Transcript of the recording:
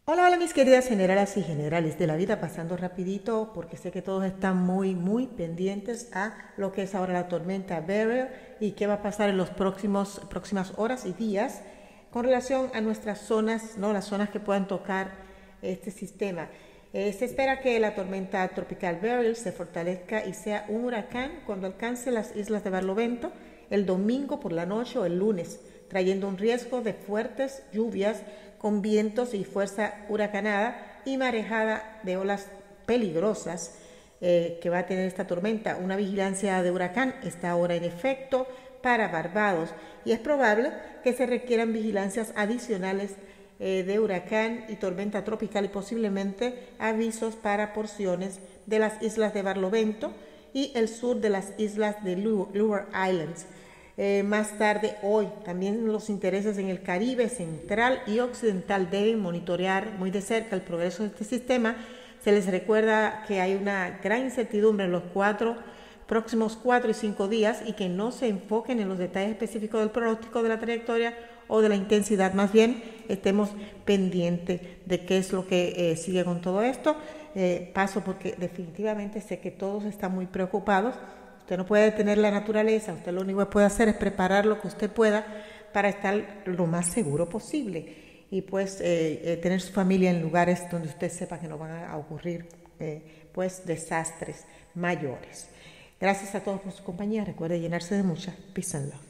Hola, hola mis queridas generales y generales de la vida, pasando rapidito porque sé que todos están muy pendientes a lo que es ahora la tormenta Beryl y qué va a pasar en los próximas horas y días con relación a nuestras zonas, ¿no? Las zonas que puedan tocar este sistema. Se espera que la tormenta tropical Beryl se fortalezca y sea un huracán cuando alcance las islas de Barlovento el domingo por la noche o el lunes, trayendo un riesgo de fuertes lluvias con vientos y fuerza huracanada y marejada de olas peligrosas que va a tener esta tormenta. Una vigilancia de huracán está ahora en efecto para Barbados y es probable que se requieran vigilancias adicionales de huracán y tormenta tropical y posiblemente avisos para porciones de las islas de Barlovento y el sur de las islas de Leeward Islands. Más tarde hoy también los intereses en el Caribe central y occidental deben monitorear muy de cerca el progreso de este sistema. Se les recuerda que hay una gran incertidumbre en los próximos 4 y 5 días y que no se enfoquen en los detalles específicos del pronóstico de la trayectoria o de la intensidad, más bien estemos pendientes de qué es lo que sigue con todo esto. Paso porque definitivamente sé que todos están muy preocupados. Usted no puede detener la naturaleza, usted lo único que puede hacer es preparar lo que usted pueda para estar lo más seguro posible y pues tener su familia en lugares donde usted sepa que no van a ocurrir pues desastres mayores. Gracias a todos por su compañía. Recuerde llenarse de mucha peace and love.